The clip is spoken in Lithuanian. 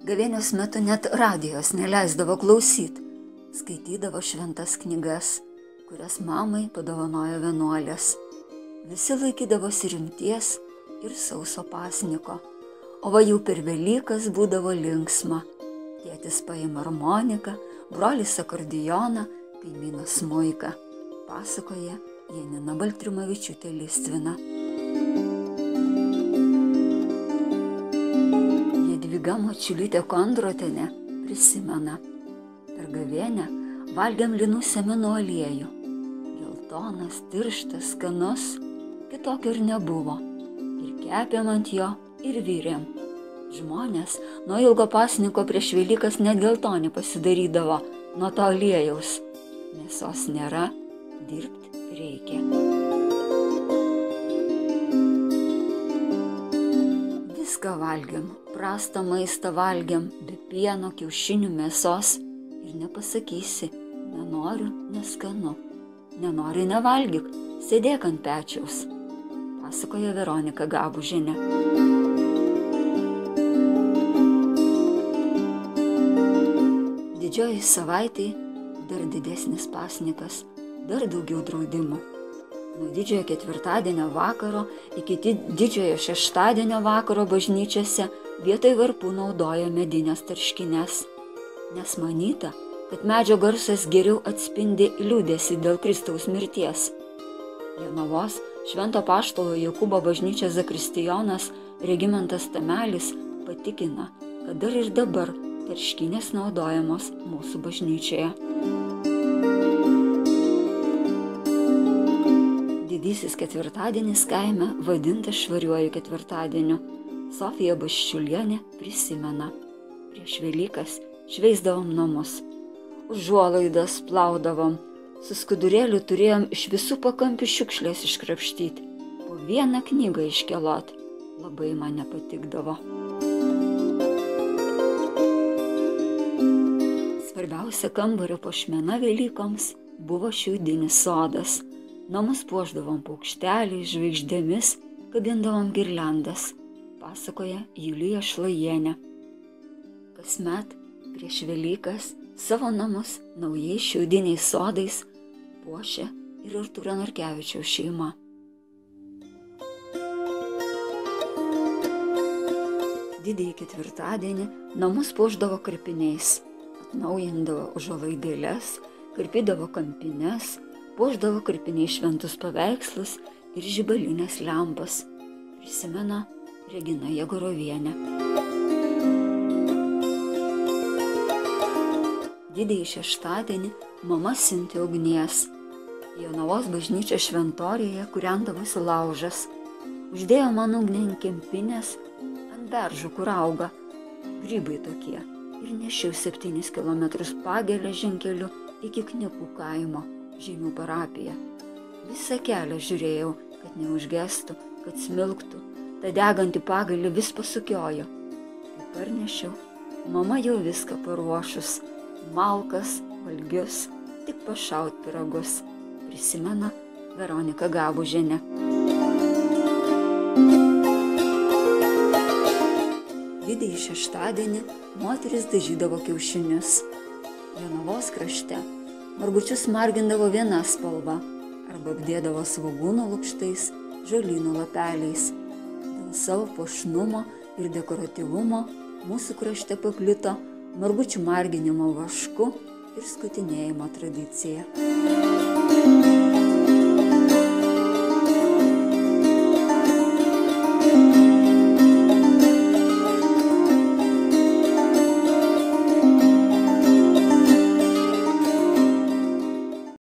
Gavėnios metu net radijos neleisdavo klausyti. Skaitydavo šventas knygas, kurias mamai padovanojo vienuolės. Visi laikydavosi rimties ir sauso pasniko. O va jau per Velykas būdavo linksma. Tėtis paima armoniką, brolis akordeoną, kaimynas smuiką. Pasakoja Janina Baltrimavičiūtė Listvina. Jadvyga Mačiulytė Kondrotienė prisimena. Per gavėnią valgėm linų sėmenų aliejų. Geltonas, tirštas, skanus, kitokio ir nebuvo. Ir kepėm ant jo, ir virėm. Žmonės nuo ilgo pasniko prieš Velykas net geltoni pasidarydavo nuo to aliejaus. Mėsos nėra, dirbti reikia. Viską valgėm, prastą maistą valgėm, be pieno, kiaušinių, mėsos. Ir nepasakysi, nenoriu, neskanu. Nenori, nevalgyk, sėdėk ant pečiaus. Pasakoja Veronika Gabužienė. Didžioji savaitė dar didesnis pasnikas, dar daugiau draudimų. Nuo didžiojo ketvirtadienio vakaro iki didžiojo šeštadienio vakaro bažnyčiose vietoj varpų naudoja medinės tarškines, nes manyta, kad medžio garsas geriau atspindi liūdesį dėl Kristaus mirties. Jonavos Švento Apaštalo Jokūbo bažnyčios zakristijonas Regimantas Tamelis patikina, kad dar ir dabar tarškinės naudojamos mūsų bažnyčioje. Didysis ketvirtadienis kaime vadintas švariuoju ketvirtadieniu. Sofija Baščiulienė prisimena. Prieš Velykas šveisdavom namus. Užuolaidas plaudavom. Su skudurėliu turėjom iš visų pakampių šiukšlės iškrapštyti. Po vieną knygą iškelot. Labai man nepatikdavo. Svarbiausia kambario puošmena Velykoms buvo šiaudinis sodas. Namus puošdavom paukšteliais, žvaigždėmis, kabindavom girliandas, pasakoja Julija Šlajienė. Kasmet prieš Velykas savo namus naujais šiaudiniais sodais puošia ir Artūro Narkevičiaus šeima. Didįjį ketvirtadienį namus puošdavo karpiniais. Atnaujindavo užuolaidėles, karpydavo kampines, puošdavo karpiniai šventus paveikslus ir žibalinės lempas, prisimena Regina Jegorovienė. Didįjį šeštadienį mama siuntė ugnies. Jonavos bažnyčios šventorijoje kūrendavosi laužas. Uždėjo man ugnį ant kempinės, ant beržų, kur auga grybai tokie. Ir nešiau 7 kilometrus pageležinkeliu iki Knipų kaimo, Žeimių parapiją. Visą kelią žiūrėjau, kad neužgestų, kad smilktų. Ta degantį pagalį vis pasukiojo. Kai parnešiau, mama jau viską paruošus. Malkas, valgius, tik pašaut pyragus, prisimena Veronika Gabužienė. Didįjį šeštadienį moteris dažydavo kiaušinius. Jonavos krašte margučius margindavo viena spalva arba apdėdavo svogūnų lukštais, žolynų lapeliais. Dėl savo puošnumo ir dekoratyvumo mūsų krašte paplito margučių marginimo vašku ir skutinėjimo tradicija.